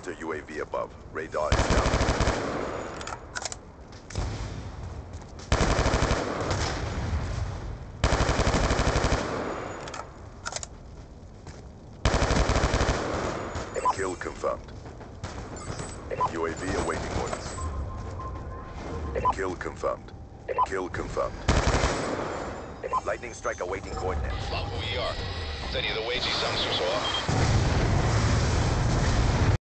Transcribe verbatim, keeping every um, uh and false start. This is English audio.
Counter U A V above. Radar is down. Kill confirmed. U A V awaiting orders. Kill confirmed. Kill confirmed. Lightning strike awaiting coordinates. Lá, who we are. Any of the Wagey sums or so?